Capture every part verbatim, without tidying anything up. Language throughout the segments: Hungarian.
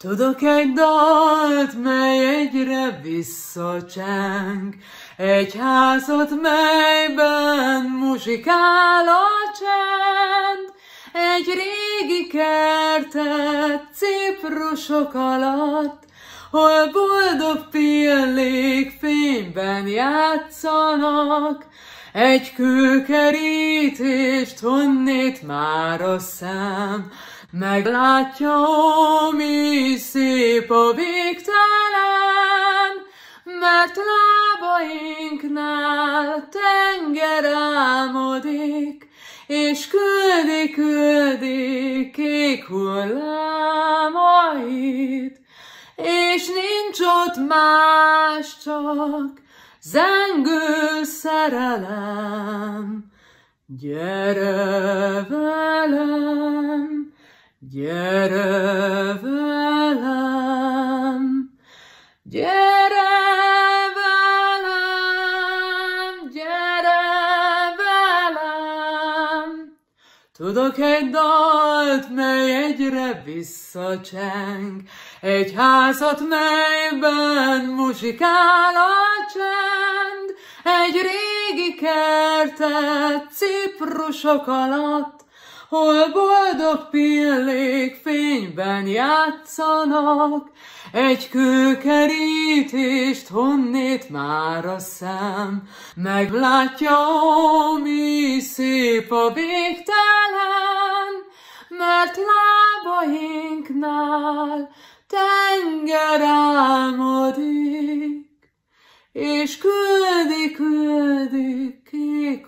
Tudok egy dalt, mely egyre visszacseng, egy házat, melyben muzsikál a csend, egy régi kertet ciprusok alatt, hol boldog pillék fényben játszanak, egy kőkerítést honnét már a szem, meglátja, mi szép a végtelen, mert lábainknál tenger álmodik, és küldi, küldi kék hullámait, és nincs ott más, csak zengő szerelem. Gyere velem, gyere velem, gyere velem, gyere velem. Tudok egy dalt, mely egyre visszacseng, egy házat, melyben muzsikál a csend, egy régi kertet ciprusok alatt, hol boldog pillék fényben játszanak, egy kőkerítést honnét már a szem, meglátja, mi szép a végtelen, mert lábainknál tenger álmodik, és küldi, küldi kék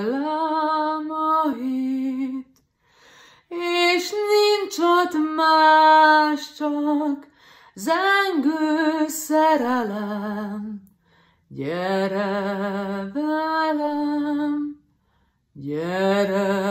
hullámait, és nincs ott más, csak zengő szerelem. Gyere velem, gyere